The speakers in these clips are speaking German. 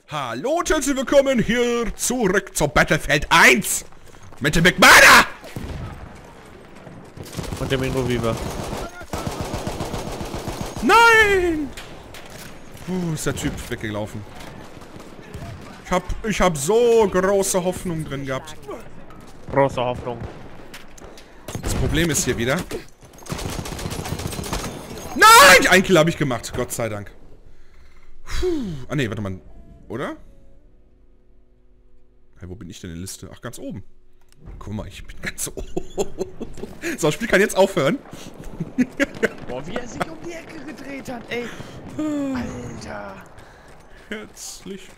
Hallo und herzlich willkommen hier zurück zu Battlefield 1 mit dem Big Murder und dem Ingo Viva. Nein! Ist der Typ weggelaufen. Ich hab so große Hoffnung drin gehabt. Große Hoffnung. Das Problem ist hier wieder. Nein! Ein Kill habe ich gemacht, Gott sei Dank. Ah ne, warte mal. Oder? Hey, wo bin ich denn in der Liste? Ach, ganz oben. Guck mal, ich bin ganz oben. So, das Spiel kann jetzt aufhören. Boah, wie er sich um die Ecke gedreht hat, ey. Alter. Herzlich.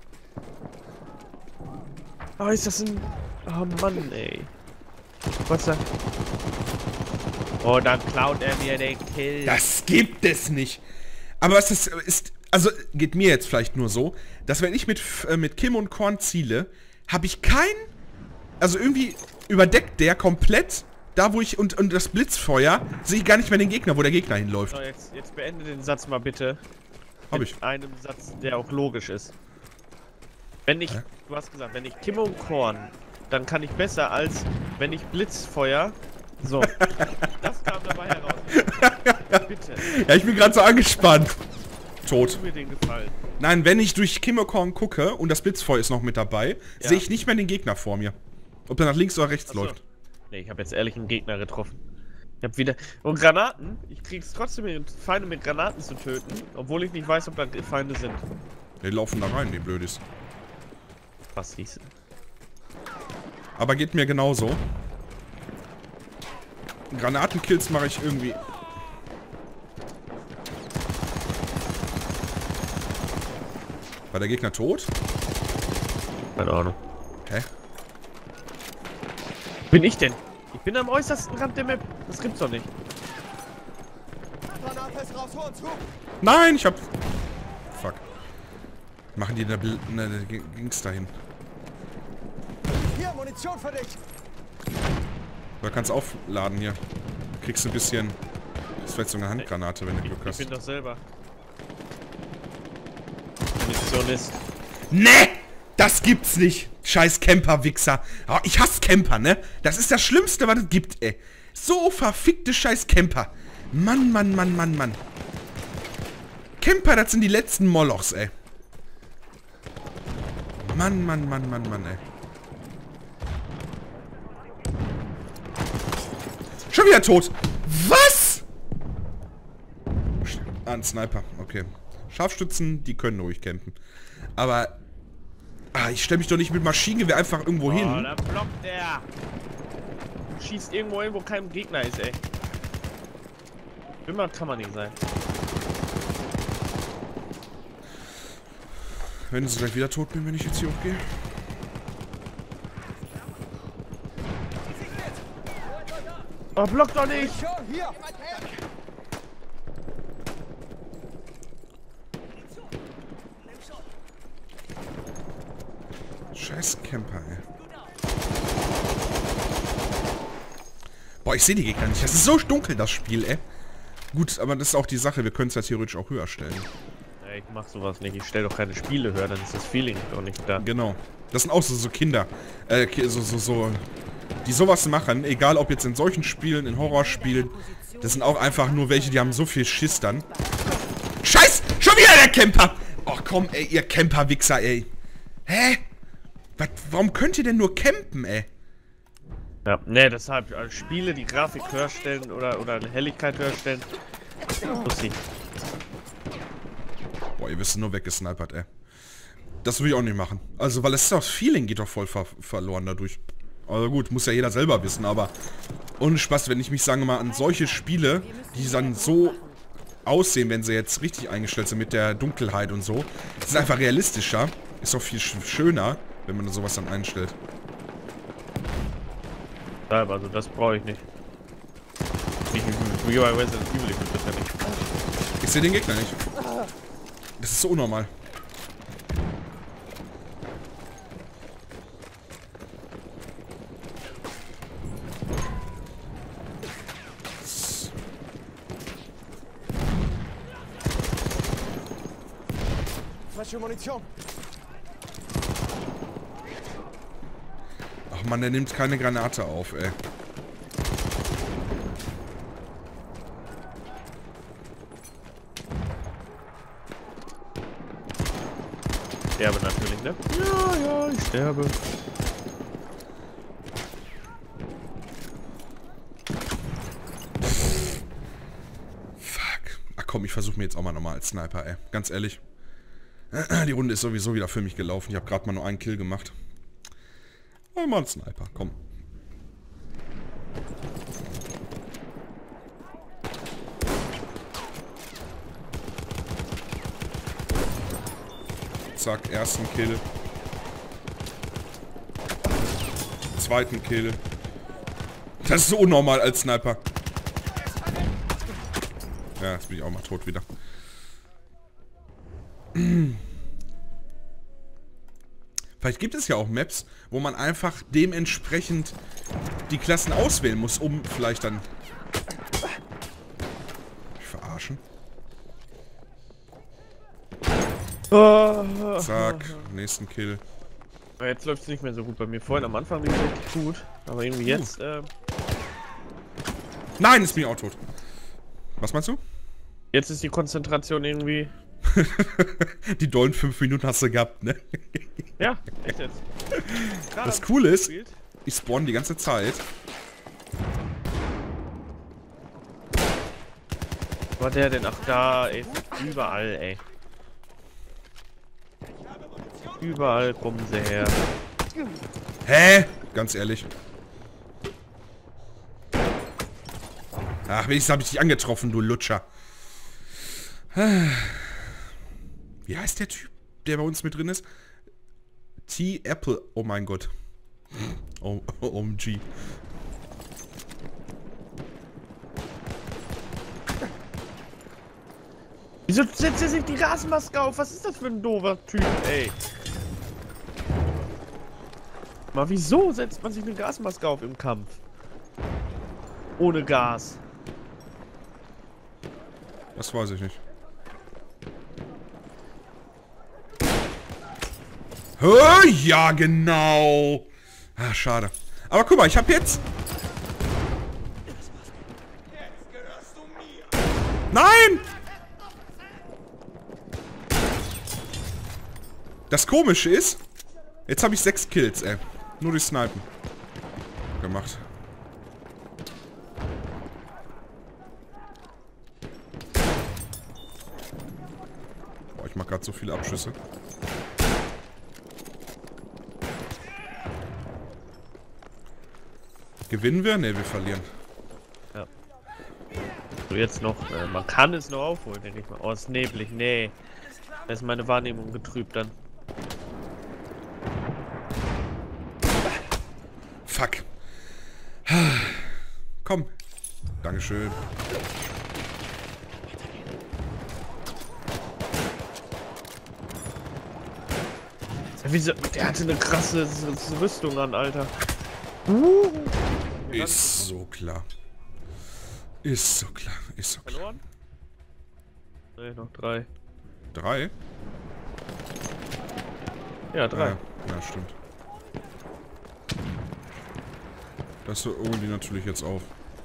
Oh, ist das ein... Oh Mann, ey. Was da? Oh, dann klaut er mir den Kill. Das gibt es nicht. Aber was ist... Also, geht mir jetzt vielleicht nur so, dass wenn ich mit Kim und Korn ziele, habe ich also irgendwie überdeckt der komplett, da wo ich, und das Blitzfeuer, sehe ich gar nicht mehr den Gegner, wo der Gegner hinläuft. So, jetzt beende den Satz mal bitte. Hab mit ich. einem Satz, der auch logisch ist. Wenn ich, du hast gesagt, wenn ich Kim und Korn, dann kann ich besser als wenn ich Blitzfeuer. So, das kam dabei heraus. Bitte. Ja, ich bin gerade so angespannt. Tot. Tu mir den Gefallen. Nein, wenn ich durch Kimmelkorn gucke und das Blitzfeuer ist noch mit dabei, Ja. sehe ich nicht mehr den Gegner vor mir. Ob der nach links oder rechts Achso. läuft. Ne, ich habe jetzt ehrlich einen Gegner getroffen. Ich hab wieder... Und Granaten? Ich krieg's trotzdem hin, Feinde mit Granaten zu töten, obwohl ich nicht weiß, ob da Feinde sind. Die laufen da rein, die Blödis. Was hieß? Aber geht mir genauso. Granatenkills mache ich irgendwie... War der Gegner tot? Keine Ahnung. Hä? Bin ich denn? Ich bin am äußersten Rand der Map. Das gibt's doch nicht. Nein, ich hab... Fuck. Machen die da... Ne, ging's dahin. Hier, Munition für dich! Du kannst aufladen hier. Kriegst ein bisschen... Das ist vielleicht so eine Handgranate, wenn du Glück Ich hast. bin doch selber. Munition ist... Ne! Das gibt's nicht! Scheiß Camper-Wichser. Oh, ich hasse Camper, ne? Das ist das Schlimmste, was es gibt, ey. So verfickte scheiß Camper. Mann, Mann, Mann, Mann, Mann. Camper, das sind die letzten Molochs, ey. Mann, Mann, Mann, Mann, Mann, ey. Schon wieder tot. Was? Ah, ein Sniper. Okay. Scharfstützen, die können ruhig campen. Aber... Ah, ich stelle mich doch nicht mit Maschinengewehr einfach irgendwo hin. Oh, da blockt der. Schießt irgendwo hin, wo kein Gegner ist, ey. Immer kann man nicht sein. Wenn ich gleich wieder tot bin, wenn ich jetzt hier hochgehe. Oh, block doch nicht! Hier! Scheiß Camper, ey. Boah, ich sehe die Gegner nicht. Das ist so dunkel, das Spiel, ey. Gut, aber das ist auch die Sache. Wir können es ja theoretisch auch höher stellen. Ja, ich mach sowas nicht. Ich stelle doch keine Spiele höher, dann ist das Feeling doch nicht da. Genau. Das sind auch so Kinder. Die sowas machen, egal ob jetzt in solchen Spielen, in Horrorspielen. Das sind auch einfach nur welche, die haben so viel Schiss dann. Scheiß! Schon wieder der Camper! Ach komm, ey, ihr Camper-Wichser, ey. Hä? Warum könnt ihr denn nur campen, ey? Ja, ne, deshalb Spiele, die Grafik höher stellen oder eine Helligkeit höher stellen. Muss ich. Boah, ihr wisst nur weggesnipert, ey. Das will ich auch nicht machen. Also, weil das Feeling geht doch voll verloren dadurch. Also gut, muss ja jeder selber wissen, aber ohne Spaß, wenn ich mich, sagen wir mal, an solche Spiele, die dann so aussehen, wenn sie jetzt richtig eingestellt sind mit der Dunkelheit und so, das ist einfach realistischer, ist doch viel schöner, wenn man sowas dann einstellt. Deshalb, also das brauche ich nicht. Wie bei Resident Evil, ich will das ja nicht. Ich sehe den Gegner nicht. Das ist so unnormal. Falsche Munition. Ach man, der nimmt keine Granate auf, ey. Ich sterbe natürlich, ne? Ja, ich sterbe. Fuck. Ach komm, ich versuche mir jetzt auch mal nochmal als Sniper, ey. Ganz ehrlich. Die Runde ist sowieso wieder für mich gelaufen. Ich habe gerade mal nur einen Kill gemacht. Mal ein Sniper, komm. Zack, ersten Kill. Zweiten Kill. Das ist so unnormal als Sniper. Ja, jetzt bin ich auch mal tot wieder. Vielleicht gibt es ja auch Maps, wo man einfach dementsprechend die Klassen auswählen muss, um vielleicht dann... Mich verarschen. Zack, nächsten Kill. Jetzt läuft es nicht mehr so gut bei mir. Vorhin am Anfang lief es richtig gut, aber irgendwie jetzt... Nein, jetzt bin ich auch tot. Was meinst du? Jetzt ist die Konzentration irgendwie... Die dollen 5 Minuten hast du gehabt, ne? Ja, echt jetzt. Das Coole ist, ich spawn die ganze Zeit. Wo war der denn? Ach da, ey. Überall, ey. Überall kommen sie her. Hä? Ganz ehrlich. Ach, wenigstens habe ich dich angetroffen, du Lutscher. Wie heißt der Typ, der bei uns mit drin ist? T-Apple. Oh mein Gott. OMG. Wieso setzt er sich die Gasmaske auf? Was ist das für ein doofer Typ, ey? Mal, wieso setzt man sich eine Gasmaske auf im Kampf? Ohne Gas. Das weiß ich nicht. Ja, genau. Ah, schade. Aber guck mal, ich habe jetzt... Nein! Das Komische ist, jetzt habe ich 6 Kills, ey. Nur durch Snipen. Gemacht. Boah, ich mach gerade so viele Abschüsse. Gewinnen wir? Ne, wir verlieren. Ja. So, jetzt noch. Man kann es noch aufholen, denke ich mal. Oh, ist neblig. Nee. Da ist meine Wahrnehmung getrübt dann. Fuck. Komm. Dankeschön. Wieso? Der hatte eine krasse Rüstung an, Alter. Ist so klar. Ist so klar. Ist so klar. Verloren? Ne, noch 3. 3? Ja, 3. Ja, stimmt. Das holen die natürlich jetzt auf.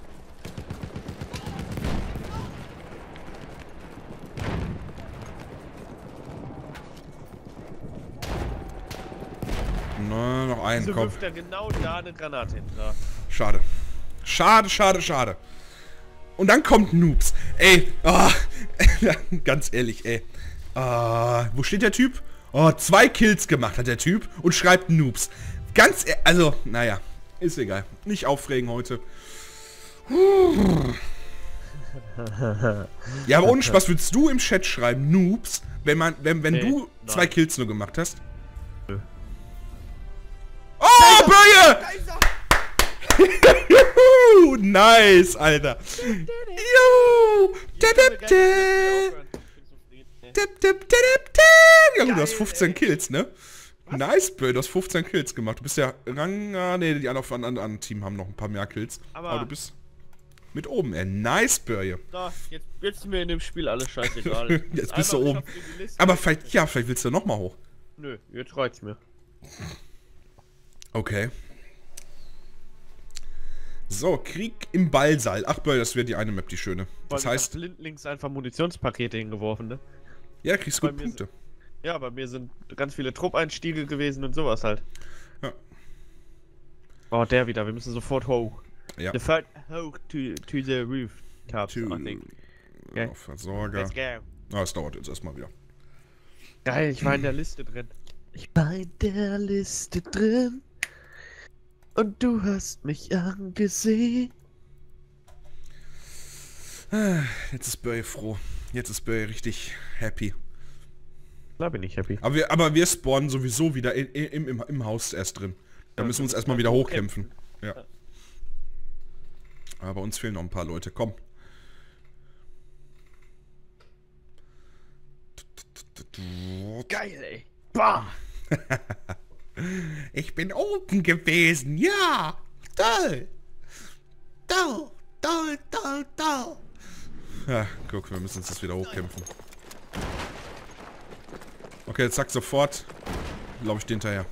Na, noch einen, komm. Wirft er genau da eine Granate hinter. Schade. Schade, schade, schade. Und dann kommt Noobs. Ey, ganz ehrlich, ey. Wo steht der Typ? Oh, 2 Kills gemacht hat der Typ und schreibt Noobs. Ganz ehrlich, also, naja, ist egal. Nicht aufregen heute. Ja, aber ohne Spaß, würdest du im Chat schreiben, Noobs, wenn nee, du 2 Kills nur gemacht hast? Nö. Oh, Böje! Nice, Alter. Ja gut, du hast 15 Kills, ne? Was? Nice, Böll, du hast 15 Kills gemacht. Du bist ja Rang... Ne, die anderen Team haben noch ein paar mehr Kills. Aber du bist mit oben, ey. Nice, Böll. So, jetzt ist mir in dem Spiel alles scheißegal. Jetzt bist du oben. Aber vielleicht, ja, vielleicht willst du nochmal hoch. Nö, jetzt reicht's mir. Okay. So, Krieg im Ballsaal. Ach, boy, das wäre die eine Map, die schöne. Das heißt... blindlings einfach Munitionspakete hingeworfen, ne? Ja, kriegst Bei gut mir Punkte. Ja, bei mir sind ganz viele Truppeinstiege gewesen und sowas halt. Ja. Oh, der wieder. Wir müssen sofort hoch. Ja. The fight hoch to the roof tops, I think. Okay. Auf Versorger. Let's go. Ah, es dauert jetzt erstmal wieder. Geil, ich war in der Liste drin. Ich war in der Liste drin. Und du hast mich angesehen. Jetzt ist Böy froh. Jetzt ist Böy richtig happy. Da bin ich happy. Aber wir spawnen sowieso wieder im Haus erst drin. Da müssen wir uns erstmal wieder hochkämpfen. Ja. Aber bei uns fehlen noch ein paar Leute. Komm. Geil, ey. Bam. Ich bin oben gewesen, ja. Toll. Toll, toll, toll, toll. Ja, guck, wir müssen uns das wieder hochkämpfen. Okay, jetzt zack, sofort. Glaube ich, dir hinterher.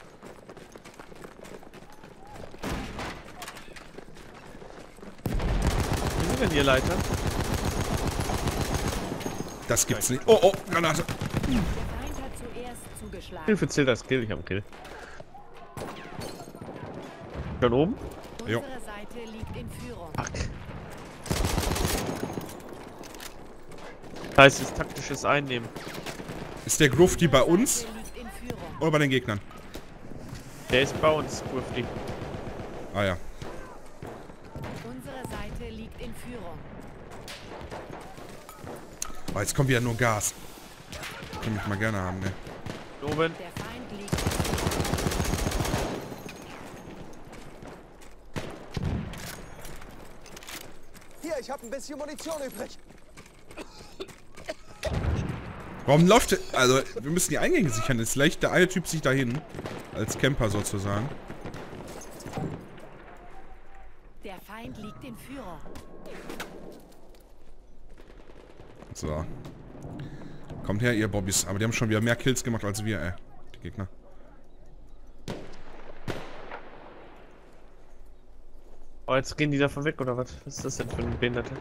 Wie sind denn hier Leiter? Das gibt's nicht. Oh, oh, Granate. Der Feind hat zuerst zugeschlagen. Hilfe zählt das Kill, ich hab einen Kill. Schon oben? Jo. Unsere Seite liegt in Führung. Ach. Das heißt, es taktisches Einnehmen. Ist der Grufti bei uns Seite liegt in Führung. oder bei den Gegnern? Der ist bei uns, Grufti. Ah ja. Unsere Seite liegt in Führung. Oh, jetzt kommt wieder nur Gas. Kann ich mal gerne haben, ne? Oben. Der Feind liegt in Führung. Hier, ich habe ein bisschen Munition übrig. Warum läuft der... Also, wir müssen die Eingänge sichern. Jetzt leicht der eine Typ sich dahin. Als Camper sozusagen. Der Feind liegt in Führung. So. Kommt her, ihr Bobbys. Aber die haben schon wieder mehr Kills gemacht als wir, die Gegner. Oh, jetzt gehen die davon weg, oder was? Was ist das denn für ein Behinderte?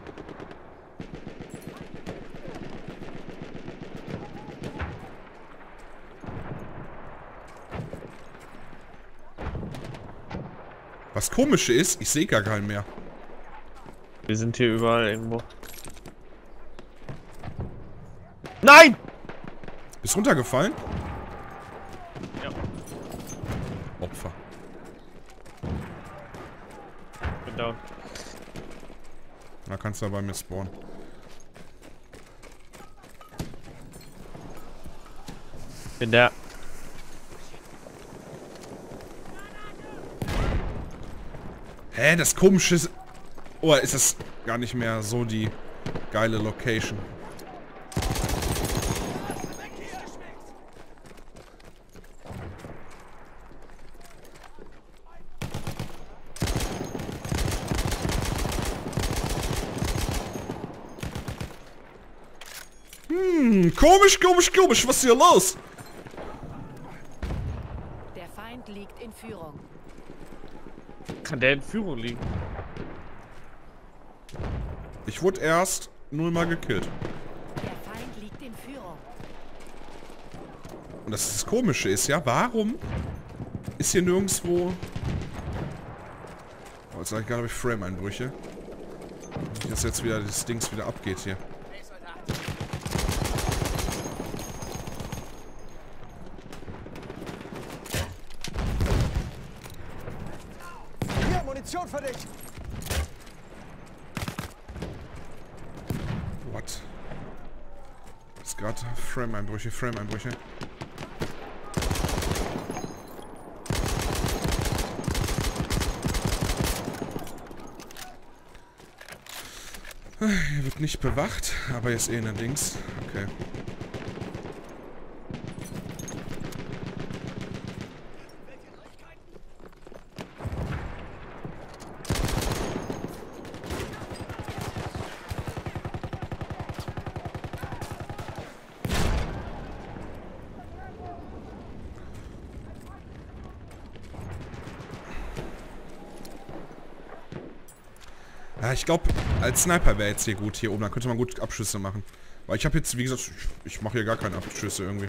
Was Komische ist, ich sehe gar keinen mehr. Wir sind hier überall irgendwo. Nein! Bist runtergefallen? Ja, Opfer. bin down. Da kannst du ja bei mir spawnen. Bin der. Hä, das Komische ist... Oh, ist das gar nicht mehr so die geile Location. Komisch, komisch, komisch. Was ist hier los? Der Feind liegt in Führung. Kann der in Führung liegen? Ich wurde erst 0-mal gekillt. Der Feind liegt in Führung. Und das Komische ist ja, warum ist hier nirgendwo... Oh, jetzt sag ich gerade, habe ich Frame-Einbrüche. Nicht, dass jetzt wieder das Dings wieder abgeht hier. Hier, Munition für dich. What? Ist gerade Frame-Einbrüche, Frame-Einbrüche. Hier wird nicht bewacht, aber hier ist eh ein Dings. Okay. Ja, ich glaube, als Sniper wäre jetzt hier gut hier oben. Da könnte man gut Abschüsse machen. Weil ich habe jetzt, wie gesagt, ich mache hier gar keine Abschüsse irgendwie.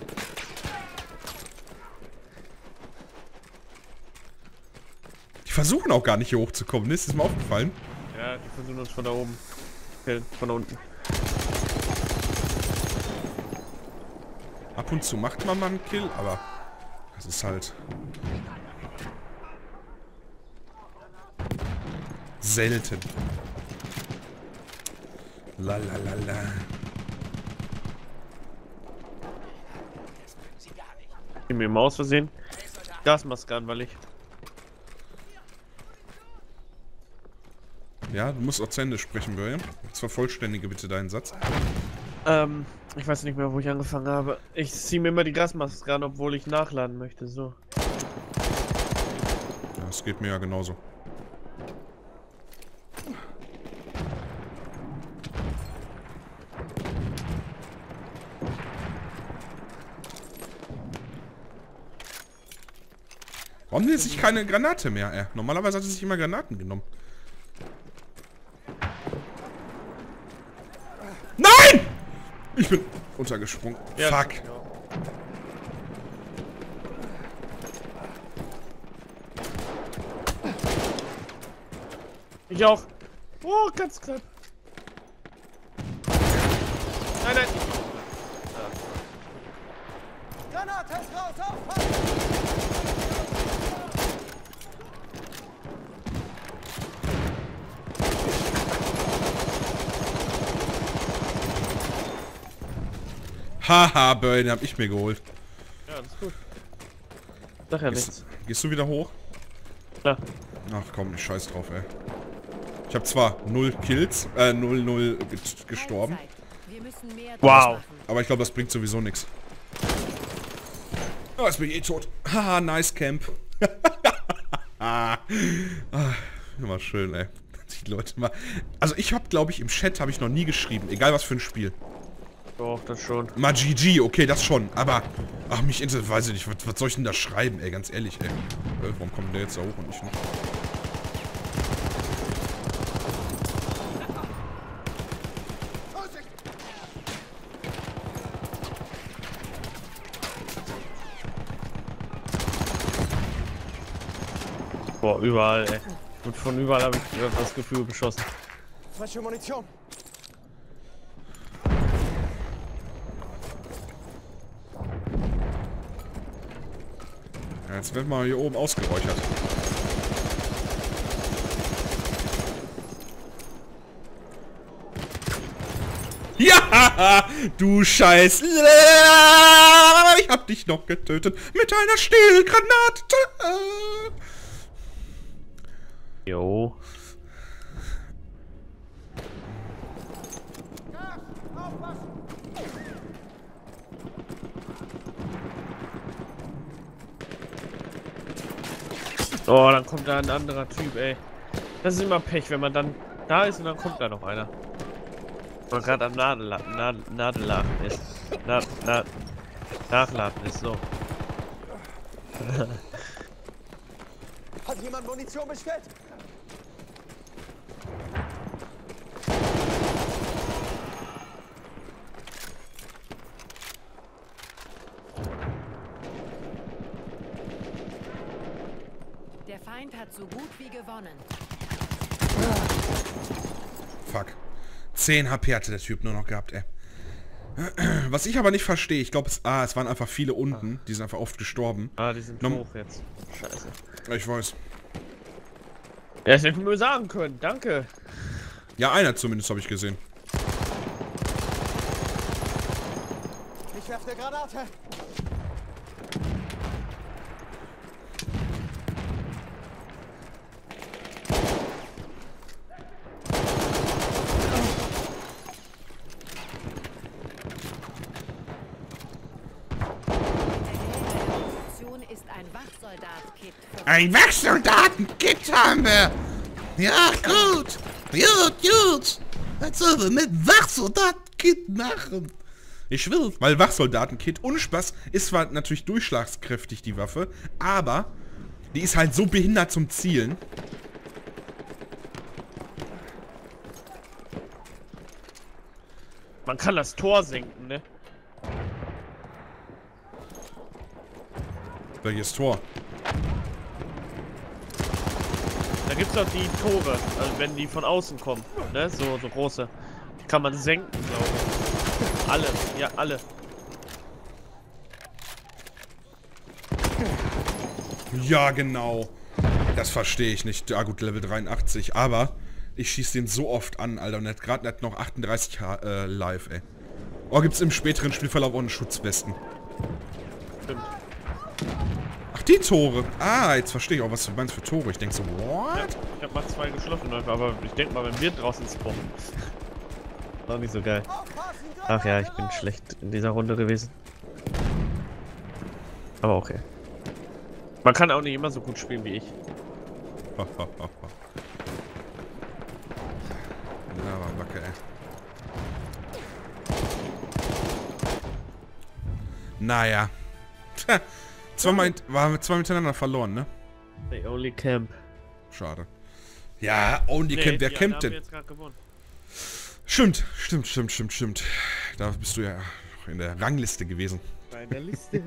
Die versuchen auch gar nicht hier hochzukommen, ne? Ist das mal aufgefallen? Ja, die versuchen uns von da oben. Von da unten. Ab und zu macht man mal einen Kill, aber das ist halt selten. Lalalala. Ich bin mir im Maus versehen. Gasmaske an, weil ich. Ja, du musst auch zu Ende sprechen, Börje. Jetzt vervollständige bitte deinen Satz. Ich weiß nicht mehr, wo ich angefangen habe. Ich ziehe mir immer die Gasmaske an, obwohl ich nachladen möchte. So. Ja, das geht mir ja genauso. Warum nimmt sich keine Granate mehr? Normalerweise hat er sich immer Granaten genommen. Nein! Ich bin untergesprungen. Ja, Fuck. genau. Ich auch. Oh, ganz knapp. Nein, nein. Granate ist raus, aufpassen! Haha, Börje, den hab ich mir geholt. Ja, das ist gut. Sag ja nichts. Gehst du wieder hoch? Klar. Ach komm, ich scheiß drauf, ey. Ich habe zwar 0 Kills, 0 gestorben, Wir müssen mehr Wow. machen. aber ich glaube, das bringt sowieso nichts. Oh, jetzt bin ich eh tot. Haha, nice Camp. Immer schön, ey. Die Leute mal. Also ich habe, glaube ich, im Chat habe ich noch nie geschrieben, egal was für ein Spiel. Doch, das schon. Mal GG, okay, das schon, aber ach, mich interessiert, weiß ich nicht, was soll ich denn da schreiben, ey, ganz ehrlich, ey. Warum kommt der jetzt da hoch und ich nicht? Boah, überall, ey. Und von überall habe ich das Gefühl beschossen. Frische Munition. Ja, jetzt wird mal hier oben ausgeräuchert. Ja, du Scheiß. Ich hab dich noch getötet mit einer Stillgranate. Jo. Oh, dann kommt da ein anderer Typ, ey. Das ist immer Pech, wenn man dann da ist und dann kommt da noch einer. Wenn man gerade am Nadelladen ist. Nachladen ist, so. Hat jemand Munition bestellt? Der Feind hat so gut wie gewonnen. Fuck. 10 HP hatte der Typ nur noch gehabt, ey. Was ich aber nicht verstehe, ich glaube, es waren einfach viele unten. Die sind einfach oft gestorben. Ah, die sind hoch jetzt. Scheiße. Ich weiß. Ja, das hätte ich mir sagen können. Danke. Ja, einer zumindest habe ich gesehen. Ich werfe eine Granate. Munition ist ein Wachsoldat-Kit. Ein Wachsoldaten-Kit haben wir! Ja, gut! Gut! Was sollen wir mit Wachsoldaten-Kit machen? Ich will. Weil Wachsoldaten-Kit, ohne Spaß, ist zwar natürlich durchschlagskräftig, die Waffe, aber die ist halt so behindert zum Zielen. Man kann das Tor senken, ne? Welches Tor? Da gibt's doch die Tore, also wenn die von außen kommen, ne? So große. Die kann man senken, glaube ich. Alle, ja, alle. Ja, genau. Das verstehe ich nicht. Ja gut, Level 83, aber ich schieße den so oft an, Alter. Und er hat gerade nicht noch 38 live, ey. Oh, gibt's im späteren Spielverlauf auch eine Schutzwesten. Stimmt. Ach, die Tore. Ah, jetzt verstehe ich auch, was du meinst für Tore. Ich denke so, Ja, what? ich hab mal 2 geschlossen, aber ich denke mal, wenn wir draußen spawnen. War nicht so geil. Ach ja, ich bin schlecht in dieser Runde gewesen. Aber okay. Man kann auch nicht immer so gut spielen wie ich. Na, war Wacke, ey. Naja. Waren wir zwei miteinander verloren, ne? They only camp. Schade. Ja, Only Camp, wer campt denn? Jetzt gerade gewonnen. Stimmt. Da bist du ja in der Rangliste gewesen. Bei der Liste.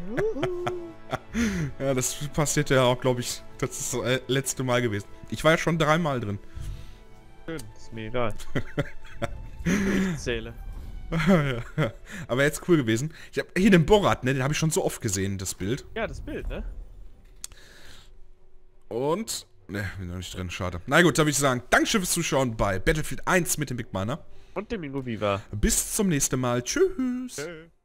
Ja, das passiert ja auch, glaube ich, das ist das letzte Mal gewesen. Ich war ja schon 3 Mal drin. Schön, ist mir egal. Ich zähle. Ja. Aber jetzt cool gewesen. Ich habe hier den Borat, ne, den habe ich schon so oft gesehen, das Bild. Ja, das Bild, ne? Und, ne, bin noch nicht drin, schade. Na gut, da würde ich sagen, Dankeschön fürs Zuschauen bei Battlefield 1 mit dem Big Mana. Und dem Ingo Viva. Bis zum nächsten Mal. Tschüss. Tschö.